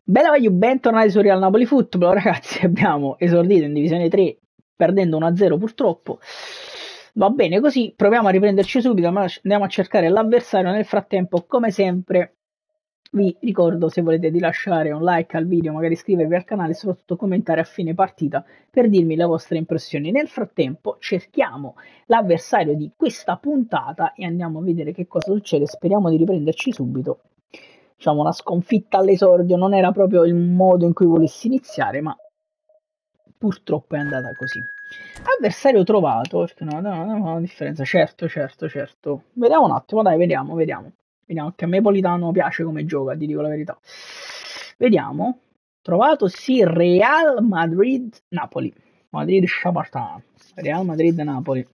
Bella voglio, bentornati su Real Napoli Football, ragazzi, abbiamo esordito in Divisione 3 perdendo 1-0 purtroppo. Va bene così, proviamo a riprenderci subito, ma andiamo a cercare l'avversario. Nel frattempo, come sempre, vi ricordo, se volete, di lasciare un like al video, magari iscrivervi al canale e soprattutto commentare a fine partita per dirmi le vostre impressioni. Nel frattempo cerchiamo l'avversario di questa puntata e andiamo a vedere che cosa succede. Speriamo di riprenderci subito. Diciamo, una sconfitta all'esordio non era proprio il modo in cui volessi iniziare, ma purtroppo è andata così. Avversario trovato, perché non ha una differenza, certo. Vediamo un attimo, dai, vediamo, che a me Politano piace come gioca, ti dico la verità. Vediamo, trovato sì, Real Madrid-Napoli. Madrid-Shabartan. Real Madrid-Napoli.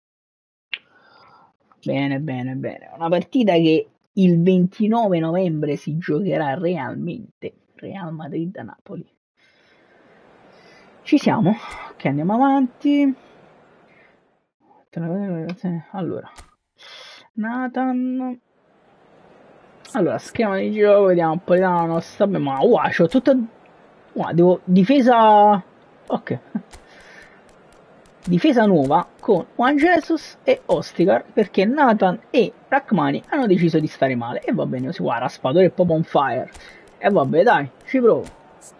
Bene. Una partita che il 29 novembre si giocherà realmente. Real Madrid-Napoli. Ci siamo? Ok, andiamo avanti. Allora, Nathan. Allora, schema di gioco, vediamo un po'. No, sta bene, ma c'ho tutta. Devo. Difesa. Ok. Difesa nuova con Juan Jesus e Ostigar perché Nathan e Rachmani hanno deciso di stare male e va bene così. Guarda, Raspadori è proprio on fire e vabbè, dai, ci provo.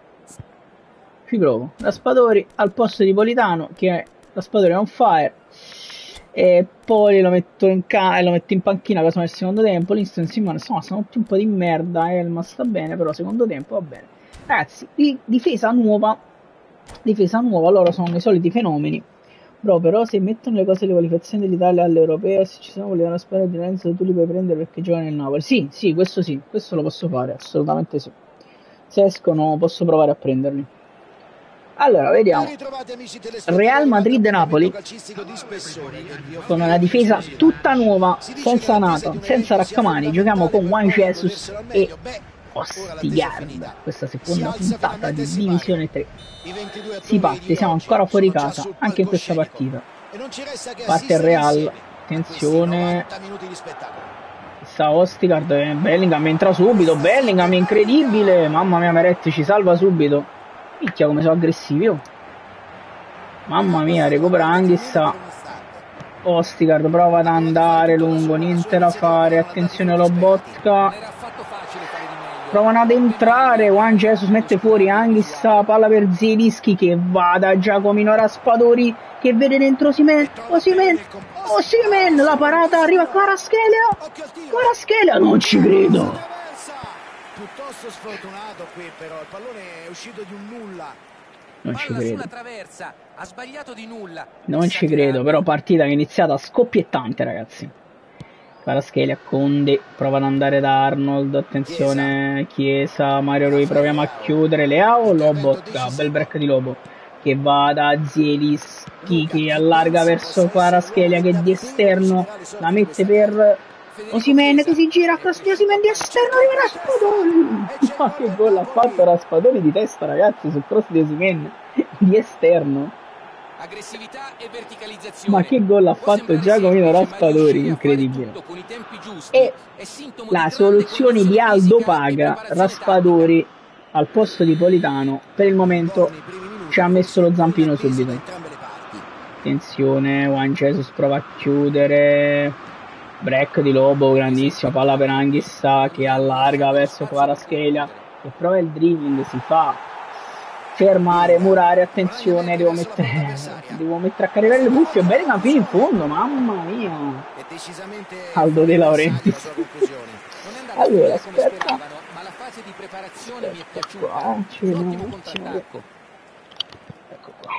Raspadori al posto di Politano, che Raspadori è on fire, e poi lo metto in panchina caso nel secondo tempo. L'Instant Simone, insomma, sono tutti un po' di merda. Elma sta bene, però secondo tempo va bene, ragazzi. Difesa nuova, loro sono i soliti fenomeni. Bro, però se mettono le cose, le qualificazioni dell'Italia all'Europeo, se ci sono quelli da sperare di Renzo, tu li puoi prendere perché gioca nel Napoli. Sì, questo lo posso fare, assolutamente sì. Se escono posso provare a prenderli. Allora, vediamo. Real Madrid-Napoli con una difesa tutta nuova, senza Nathan, senza Rachmani. Giochiamo con Juan Jesus e Ostigarda. Questa seconda puntata di Divisione 3. Si parte, siamo ancora fuori casa, anche in questa partita. Parte il Real, attenzione. Sta Ostigard, Bellingham entra subito, Bellingham incredibile. Mamma mia, Meret ci salva subito. Minchia come sono aggressivi, oh. Mamma mia, recupera Anghissa. Ostigard prova ad andare lungo, niente da fare. Attenzione Lobotka. Provano ad entrare. Juan Jesus mette fuori Anghissa. Palla per Zielinski che va da Giacomino Raspadori che vede dentro Osimhen. La parata arriva a Kvaratskhelia. Non ci credo. Piuttosto sfortunato qui, però il pallone è uscito di un nulla. Non ci credo. Traversa, ha sbagliato di nulla. Non ci credo, però partita che è iniziata scoppiettante, ragazzi. Kvaratskhelia, Conde, prova ad andare da Arnold, attenzione Chiesa, Mario Rui, proviamo a chiudere, Leao, Lobotka, bel break di Lobo, che va da Zielinski, che allarga verso Kvaratskhelia, che di esterno la mette per Osimhen, che si gira cross di Osimhen di esterno, arriva Raspadori. Ma che gol ha fatto Raspadori di testa, ragazzi, sul cross di Osimhen di esterno. Aggressività e verticalizzazione. Ma che gol ha fatto Giacomino Raspadori, incredibile. E la soluzione di Aldo paga, Raspadori al posto di Politano per il momento ci ha messo lo zampino subito. Attenzione, Juan Jesus prova a chiudere. Break di Lobo, grandissima palla per Anghissa che allarga verso Kvaratskhelia che prova il dribbling, si fa fermare, murare, attenzione, devo mettere a caricare le cuffie, Bellingham fino in fondo, mamma mia. Aldo De Laurentiis. Allora, aspetta. Ma la fase di preparazione mi è piaciuta. Ecco qua.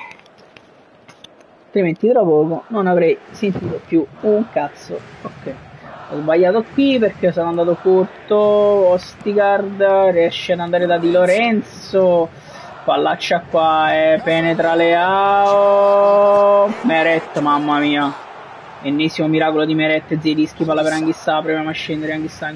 Altrimenti tra poco non avrei sentito più un cazzo. Ok, ho sbagliato qui perché sono andato corto. Ostigard riesce ad andare da Di Lorenzo, pallaccia qua e penetra Leao. Meret, mamma mia, ennesimo miracolo di Meret. Zielinski, palla per Anghissa, proviamo a scendere. Anghissa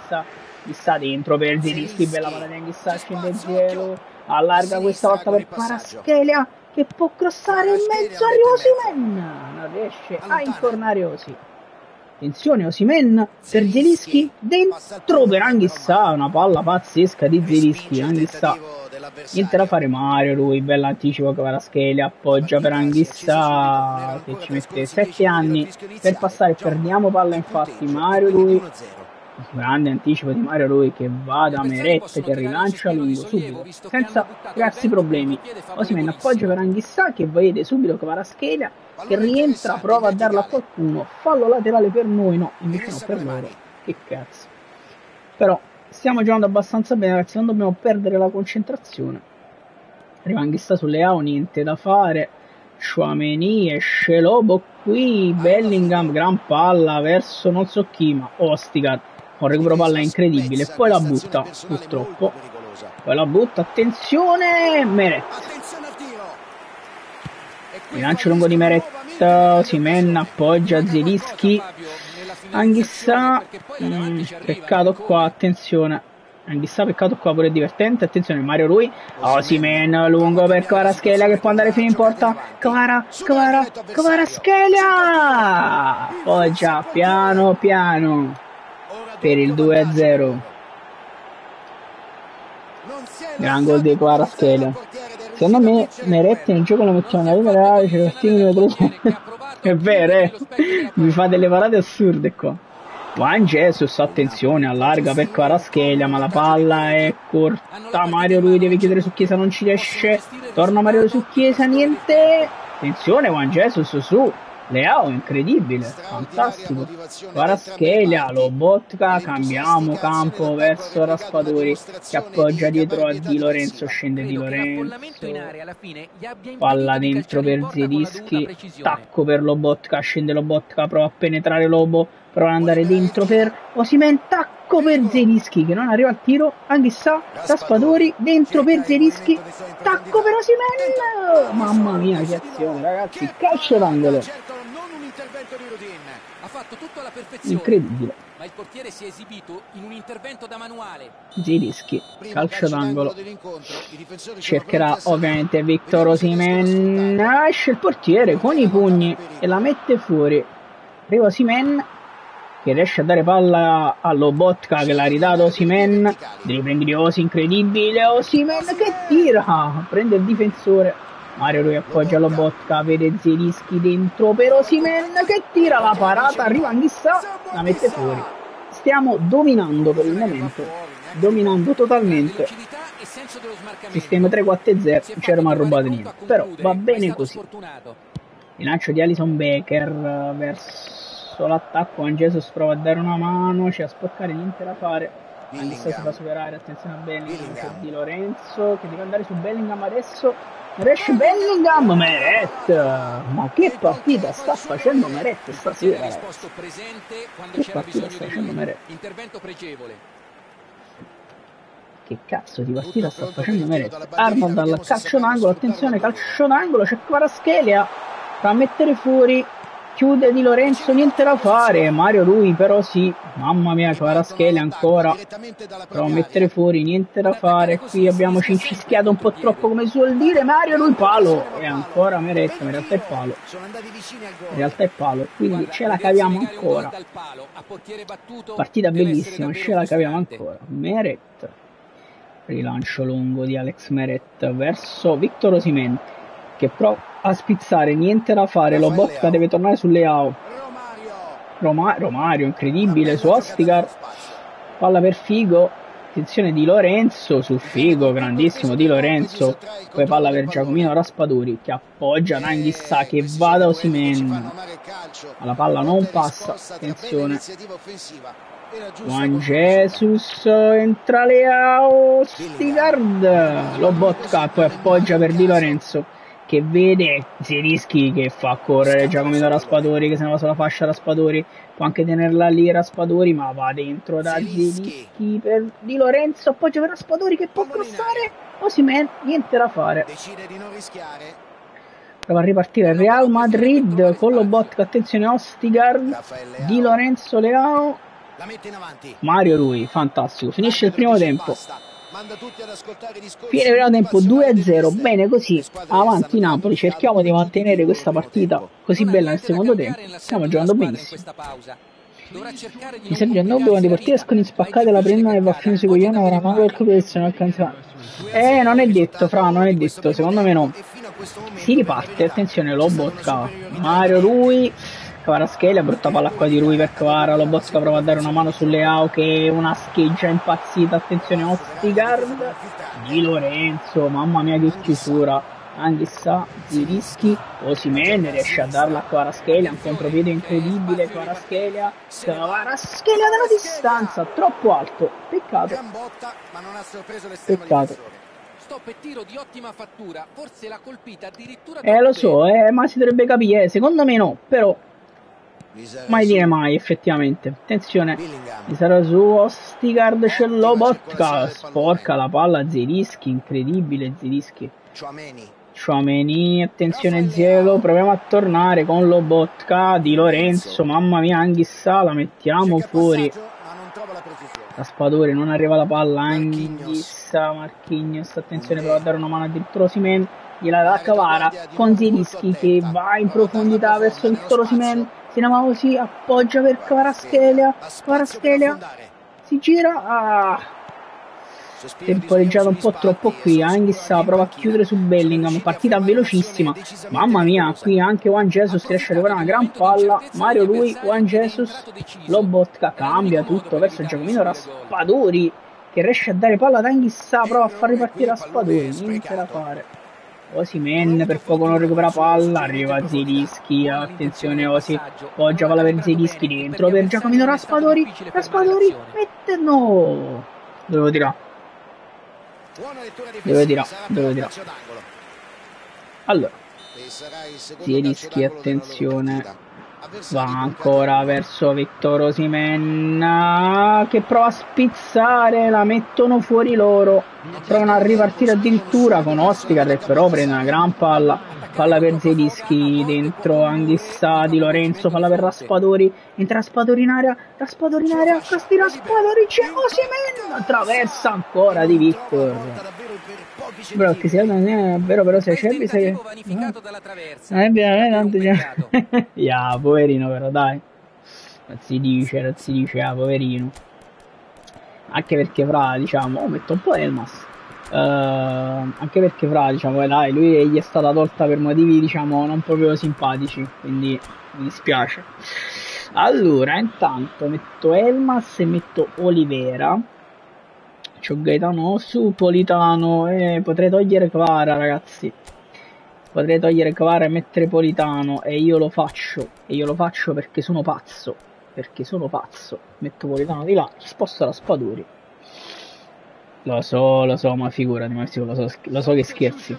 dentro per Zielinski, bella palla di Anghissa, scende Zielo, allarga questa volta per Kvaratskhelia che può crossare in mezzo a Osimhen, non riesce a incornare Osi. Attenzione, Osimhen per Zielinski, dentro per Anghissà, una palla pazzesca di Zielinski, Anghissà, niente da fare. Mario Rui, bell'anticipo Kvaratskhelia, appoggia per Anghissà che ci mette 7 anni per passare, perdiamo palla infatti. Mario Rui, grande anticipo di Mario Rui che va da Meret che rilancia lungo subito senza crearsi problemi. Osimhen appoggia per Anghissà che vede subito Kvaratskhelia che rientra, prova a darla a qualcuno, fallo laterale per noi, no, invece no per loro, che cazzo. Però stiamo giocando abbastanza bene ragazzi, non dobbiamo perdere la concentrazione. Arriva Anghissà sulle AO, niente da fare. Tchouaméni esce Lobo qui, Bellingham, gran palla verso non so chi, ma Ostigar, un recupero palla incredibile, poi la butta, purtroppo, poi la butta, attenzione, Meret, lancio lungo di Meret, Osimhen appoggia Zielinski, Anghissà, peccato qua, attenzione, Anghissà, peccato qua, pure divertente, attenzione Mario Rui, Osimhen lungo per Kvaratskhelia che può andare fino in porta, Kvaratskhelia, appoggia piano piano per il 2-0, gran gol di Kvaratskhelia. Secondo me Meret nel gioco lo mettiamo nella vita reale, c'è è vero, mi fa delle parate assurde qua. Juan Jesus, attenzione, allarga per Kvaratskhelia, ma la palla è corta, Mario Rui deve chiudere su Chiesa, non ci riesce, torna Mario Rui su Chiesa, niente, attenzione Juan Jesus su Leao, incredibile, fantastico, Kvaratskhelia, Lobotka, cambiamo campo verso Raspadori che appoggia dietro a Di Lorenzo, scende Di Lorenzo, palla dentro per Zielinski, tacco per Lobotka, scende Lobotka, prova a penetrare Lobo, prova ad andare dentro per Osimhen, tacco per Zielinski che non arriva al tiro, Anghissà, Raspadori, dentro per Zielinski, tacco per Osimhen, mamma mia che azione ragazzi, calcio d'angolo. Ha fatto tutto alla perfezione. Incredibile. Ma il portiere si è esibito in un intervento da manuale. Zielinski, calcio d'angolo. Cercherà ovviamente Victor Osimhen. Esce il portiere con i pugni e la mette fuori. Arriva Osimhen che riesce a dare palla a Lobotka che l'ha ridato Osimhen. Dribbling di Osi, incredibile. Osimhen che tira, prende il difensore. Mario Rui appoggia Lobotka, vede Zielinski dentro per Osimhen che tira la parata, arriva Anghissà, la mette fuori. Stiamo dominando per il momento, dominando totalmente. Sistema 3-4-0, non c'era mai rubato niente, però va bene così. Il lancio di Alisson Becker verso l'attacco, Juan Jesus prova a dare una mano, c'è a sporcare niente da fare. Anghissà si fa superare, attenzione a Bellingham, c'è Di Lorenzo che deve andare su Bellingham adesso. Riesce Bellingham, Meret, ma che partita sta facendo Meret stasera ragazzi, che partita sta facendo Meret, che cazzo di partita sta facendo Meret. Arnold al calcio d'angolo, attenzione calcio d'angolo, c'è Kvaratskhelia, fa mettere fuori, chiude Di Lorenzo, niente da fare, Mario Rui però sì, mamma mia Kvaratskhelia ancora, prova a mettere fuori, niente da fare, qui abbiamo cincischiato un po' troppo come suol dire, Mario Rui palo, e ancora Meret, in realtà è palo, in realtà è palo, quindi ce la caviamo ancora, partita bellissima, ce la caviamo ancora, Meret, rilancio lungo di Alex Meret verso Victor Osimhen, che prova a spizzare, niente da fare, Lobotka deve tornare sulle AO, Romario incredibile su Ostigar, palla per Figo, attenzione Di Lorenzo su Figo, grandissimo Di Lorenzo, poi palla per Giacomino Raspadori che appoggia Anghissà che va da Osimhen, ma la palla non passa, attenzione Juan Jesus, entra le AO, Stigard, Lobotka poi appoggia per Di Lorenzo che vede Zielinski che fa correre Giacomino Raspadori che se ne va sulla fascia Raspadori, può anche tenerla lì Raspadori ma va dentro da Zielinski per Di Lorenzo, appoggia per Raspadori che può crossare, Osimhen niente da fare, prova a ripartire il Real Madrid con Lobotka, attenzione Ostigard, Di Lorenzo Leao, Mario Rui, fantastico, finisce il primo tempo. Fine del primo tempo 2-0, bene così, avanti Napoli, cerchiamo di mantenere questa partita così bella nel secondo tempo, stiamo giocando benissimo. Dovrà cercare di Mi serve un nobile quando i portieri escono spaccate la prendono e va a finire su coglione ora manco il colpo alcanza. Non è detto, Fra, non è detto, secondo me no. Si riparte, attenzione, Lobotka, Mario Rui, Kvaratskhelia, brutta palla qua di Rui per Kvara, Lobotka prova a dare una mano sulle Ao che è una scheggia impazzita, attenzione Ostigard, Di Lorenzo, mamma mia che chiusura. Anghissà, Zirischi, Osimhen riesce a darla a Kvaratskhelia, un contropiede incredibile, Kvaratskhelia dalla distanza, troppo alto, peccato, peccato. Stop e tiro di ottima fattura, forse l'ha colpita addirittura Lo so, ma si dovrebbe capire, secondo me no, però mai dire mai effettivamente. Attenzione, mi sarà su Ostigard, c'è Lobotka, sporca la palla, Zirischi, incredibile Zirischi. Chouameni, attenzione Zielo, proviamo a tornare con Lobotka, Di Lorenzo, mamma mia, Anghissà, la mettiamo fuori. Raspadori, non arriva la palla, Anghissà, Marquinhos, attenzione, prova a dare una mano addirittura Osimhen, gliela dà Kvara, con Zirischi che va in profondità verso Victor Osimhen, Sinamao si appoggia per Kvaratskhelia, Kvaratskhelia si gira, temporeggiato un po' troppo qui, Anghissà prova a chiudere su Bellingham, partita velocissima, mamma mia, qui anche Juan Jesus riesce a arrivare una gran palla, Mario Rui, Juan Jesus, Lobotka cambia tutto verso Giacomino Raspadori che riesce a dare palla ad Anghissà, prova a far ripartire Raspadori, niente da fare. Osimhen per poco non recupera palla, arriva Zirischi, attenzione Osi, poggia palla per Zirischi dentro per Giacomino Raspadori, Raspadori mette no, devo tirare. Allora, Zirischi, attenzione, va ancora verso Victor Osimhen che prova a spizzare, la mettono fuori loro, provano a ripartire addirittura con Ostigard che però prende una gran palla per Zirischi dentro, Anghissà, Di Lorenzo, palla per Raspadori, entra Raspadori in area, costi Raspadori, c'è Osimhen, attraversa ancora di Victor. Però che sia è vero, però se c'è bisogno non è vero, tanto ya, poverino però dai, non si dice poverino, anche perché Fra, diciamo, metto un po' Elmas, anche perché Fra, diciamo, dai, lui gli è stata tolta per motivi, diciamo, non proprio simpatici, quindi mi dispiace. Allora, intanto metto Elmas e metto Olivera. C'ho Gaetano su, Politano, potrei togliere Kvara, ragazzi. Potrei togliere Kvara e mettere Politano, e io lo faccio perché sono pazzo. Metto Politano di là, sposto Raspadori. Lo so, ma figurati, lo so che scherzi.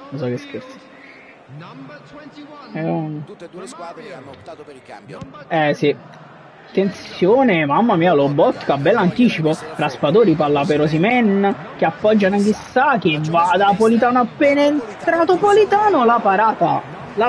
Tutte e due le squadre hanno optato per il cambio. Sì. Attenzione, mamma mia, Lobotka, bell'anticipo, Raspadori, palla per Osimhen che appoggia Anghissà che va da Politano, appena entrato Politano, la parata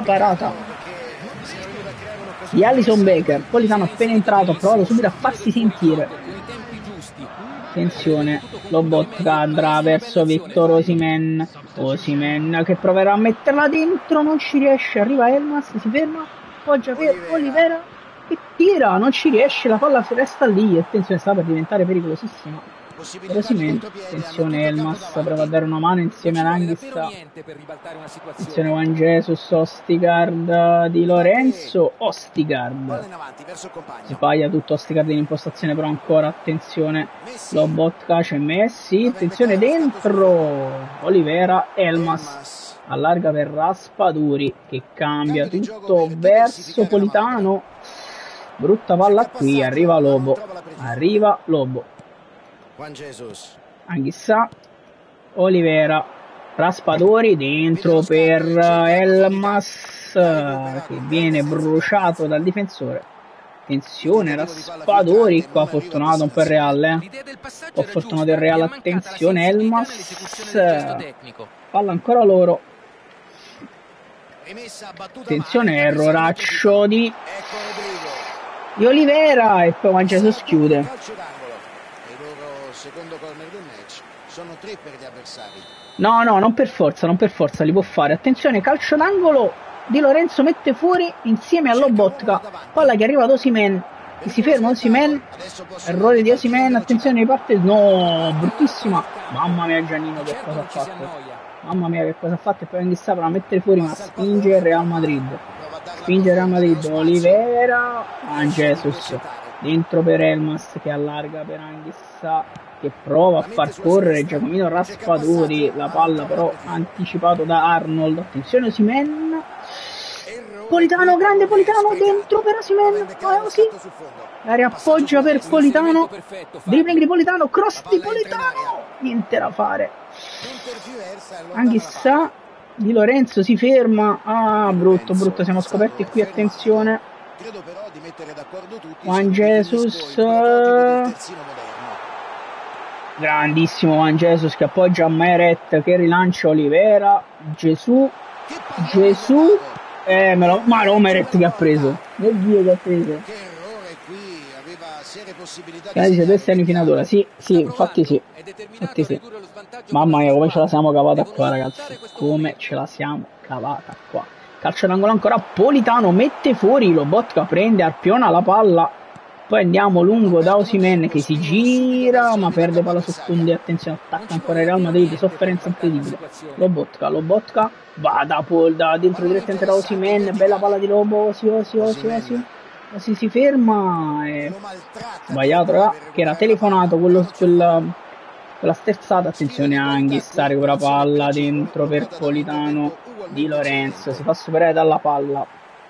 di Alisson Becker, Politano appena entrato, ha provato subito a farsi sentire. Attenzione, Lobotka andrà verso Victor Osimhen che proverà a metterla dentro, non ci riesce, arriva Elmas, si ferma, appoggia per Olivera e tira, non ci riesce, la palla resta lì, attenzione, sta per diventare pericolosissima per Osimhen. Attenzione, Elmas prova a dare una mano insieme ad Anghissà, attenzione Juan Jesus, Ostigard, Di Lorenzo, Ostigard sbaglia tutto, Ostigard in impostazione però ancora, attenzione Lobotka, c'è Messi, attenzione dentro Olivera, Elmas allarga per Raspadori che cambia tutto verso Politano, brutta palla qui, arriva Lobo, Anghissà, Olivera, Raspadori dentro per Elmas che viene bruciato dal difensore. Attenzione, Raspadori qua, fortunato un po' il Real, ho fortunato il Real, attenzione Elmas, palla ancora loro, attenzione, erroraccio di Olivera e poi Juan Jesus chiude. No, non per forza, li può fare. Attenzione, calcio d'angolo, Di Lorenzo mette fuori insieme a Lobotka, palla che arriva ad Osimhen, Si ferma Osimhen, errore di Osimhen, attenzione parte, no, bruttissima, mamma mia Giannino che cosa ha fatto, mamma mia che cosa ha fatto, e poi Anghissà per mettere fuori, ma spinge il Real Madrid, Olivera, Jesus, dentro per Elmas che allarga per Anghissà, che prova a far correre Giacomino Raspadori, la palla però anticipato da Arnold, attenzione Osimhen, Politano, grande Politano, dentro per Osimhen, così, la riappoggia per Politano, dribbling di Politano, cross di Politano, niente da fare, Anghissà, Di Lorenzo si ferma, brutto, siamo scoperti qui, attenzione, Juan Jesus, grandissimo Juan Jesus che appoggia a Meret che rilancia Olivera, Gesù, ma no, Meret che ha preso, oddio che ha preso, Cadice 2 semifinalista, sì, infatti sì, mamma mia come ce la siamo cavata qua ragazzi, come ce la siamo cavata qua, calcio d'angolo ancora, Politano mette fuori, Lobotka prende, arpiona la palla, poi andiamo lungo da Osimhen che si gira ma perde palla su Koundé, attenzione, attacca ancora il Real Madrid, sofferenza incredibile, Lobotka va da dentro direttamente da Osimhen, bella palla di Lobo, Osi si ferma e sbagliato che era telefonato quella sterzata, attenzione Anghissà, recupera palla dentro per Politano, Di Lorenzo si fa superare dalla palla,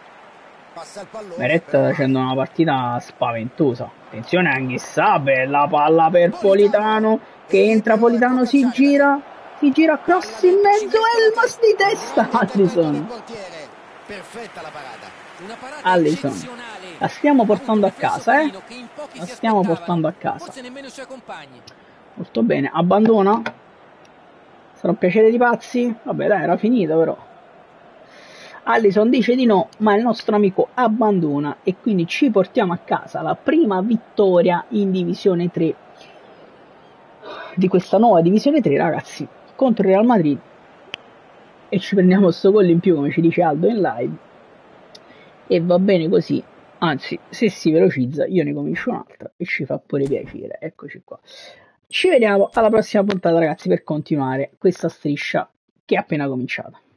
Meret sta facendo una partita spaventosa, attenzione Anghissà, bella palla per Politano che entra, Politano si gira, cross in mezzo, Elmas di testa, Alisson, la stiamo portando a casa, molto bene, abbandona, sarà un piacere di pazzi, vabbè dai era finito però, Alisson dice di no, ma il nostro amico abbandona e quindi ci portiamo a casa la prima vittoria in Divisione 3 di questa nuova Divisione 3 ragazzi, contro il Real Madrid, e ci prendiamo sto gol in più come ci dice Aldo in live, e va bene così, anzi se si velocizza io ne comincio un'altra e ci fa pure piacere, eccoci qua, ci vediamo alla prossima puntata ragazzi per continuare questa striscia che è appena cominciata.